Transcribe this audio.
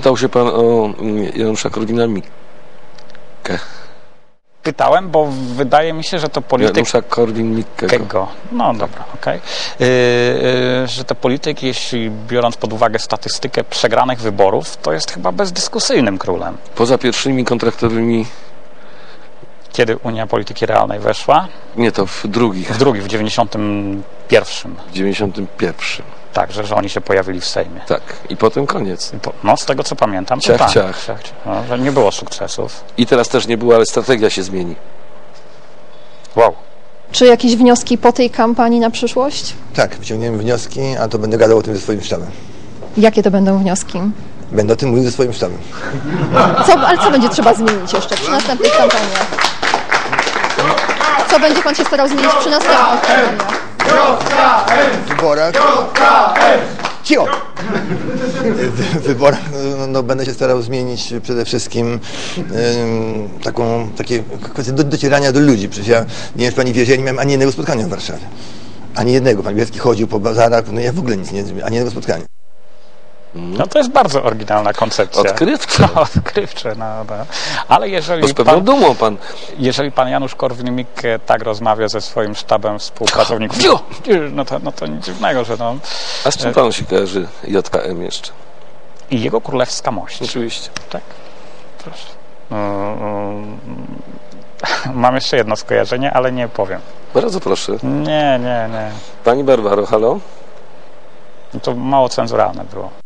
pytał się pan o Janusza Korwina-Mikke. Pytałem, bo wydaje mi się, że to polityk... Janusza Korwin-Mikkego. No dobra, okej. Że to polityk, jeśli biorąc pod uwagę statystykę przegranych wyborów, to jest chyba bezdyskusyjnym królem. Poza pierwszymi kontraktowymi... Kiedy Unia Polityki Realnej weszła? Nie, to w drugich. W 91. W 91. Tak, że oni się pojawili w Sejmie. Tak. I potem koniec. No, z tego co pamiętam, to Ciach, tak. ciach. No, że nie było sukcesów. I teraz też nie było, ale strategia się zmieni. Wow. Czy jakieś wnioski po tej kampanii na przyszłość? Tak, wyciągniemy wnioski, a to będę gadał o tym ze swoim sztabem. Jakie to będą wnioski? Będę o tym mówił ze swoim sztabem. Ale co będzie trzeba zmienić jeszcze przy następnych kampaniach? Co będzie pan się starał zmienić przy następnych kampaniach? W wyborach... Cicho! W wyborach będę się starał zmienić przede wszystkim takie kwestie docierania do ludzi. Przecież ja, nie wiem, czy pani wie, że ja nie miałem ani jednego spotkania w Warszawie. Ani jednego. Pan Bielecki chodził po bazarach, no ja w ogóle nic nie zrobiłem, ani jednego spotkania. No to jest bardzo oryginalna koncepcja. Odkrywcze. Odkrywcze, no. Ale jeżeli z pewną dumą pan... Jeżeli pan Janusz Korwin-Mikke tak rozmawia ze swoim sztabem współpracowników, no to nic dziwnego, że no... A z czym panu się kojarzy JKM jeszcze? I jego królewska mość. Oczywiście. Tak. Proszę. Mam jeszcze jedno skojarzenie, ale nie powiem. Bardzo proszę. Nie. Pani Barbaro, halo? To mało cenzuralne było.